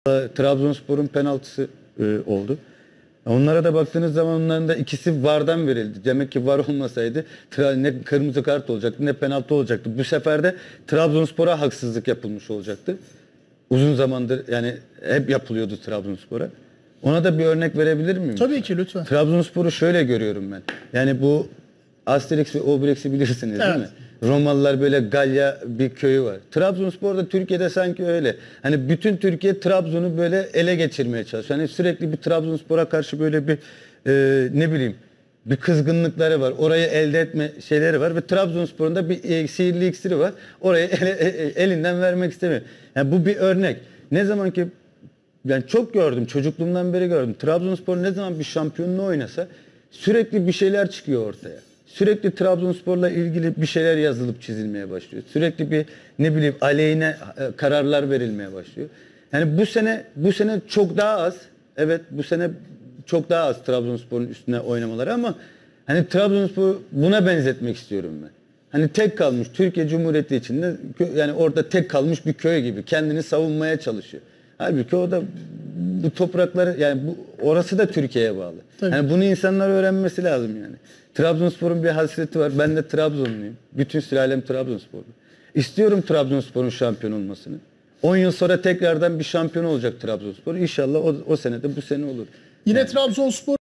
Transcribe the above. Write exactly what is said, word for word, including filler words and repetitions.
Trabzonspor'un penaltısı e, oldu. Onlara da baktığınız zaman onların da ikisi VAR'dan verildi. Demek ki VAR olmasaydı ne kırmızı kart olacaktı ne penaltı olacaktı. Bu sefer de Trabzonspor'a haksızlık yapılmış olacaktı. Uzun zamandır yani hep yapılıyordu Trabzonspor'a. Ona da bir örnek verebilir miyim? Tabii ki, lütfen. Trabzonspor'u şöyle görüyorum ben. Yani bu Asterix ve Obelix'i bilirsiniz, evet. değil mi? Romalılar böyle Galya bir köyü var. Trabzonspor'da Türkiye'de sanki öyle. Hani bütün Türkiye Trabzon'u böyle ele geçirmeye çalışıyor. Hani sürekli bir Trabzonspor'a karşı böyle bir e, ne bileyim bir kızgınlıkları var. Orayı elde etme şeyleri var ve Trabzonspor'un da bir e, sihirli iksiri var. Orayı ele, e, elinden vermek istemiyor. Yani bu bir örnek. Ne zaman ki ben çok gördüm, çocukluğumdan beri gördüm. Trabzonspor ne zaman bir şampiyonluğu oynasa sürekli bir şeyler çıkıyor ortaya. Sürekli Trabzonspor'la ilgili bir şeyler yazılıp çizilmeye başlıyor. Sürekli bir ne bileyim aleyhine kararlar verilmeye başlıyor. Yani bu sene bu sene çok daha az. Evet, bu sene çok daha az Trabzonspor'un üstüne oynamaları ama hani Trabzonspor buna benzetmek istiyorum ben. Hani tek kalmış Türkiye Cumhuriyeti içinde yani orada tek kalmış bir köy gibi kendini savunmaya çalışıyor. Halbuki o da bu toprakları yani bu orası da Türkiye'ye bağlı. Tabii. Yani bunu insanlar öğrenmesi lazım yani. Trabzonspor'un bir hasreti var. Ben de Trabzonluyum. Bütün sülalem Trabzonsporlu. İstiyorum Trabzonspor'un şampiyon olmasını. on yıl sonra tekrardan bir şampiyon olacak Trabzonspor. İnşallah o, o sene de bu sene olur. Yine yani. Trabzonspor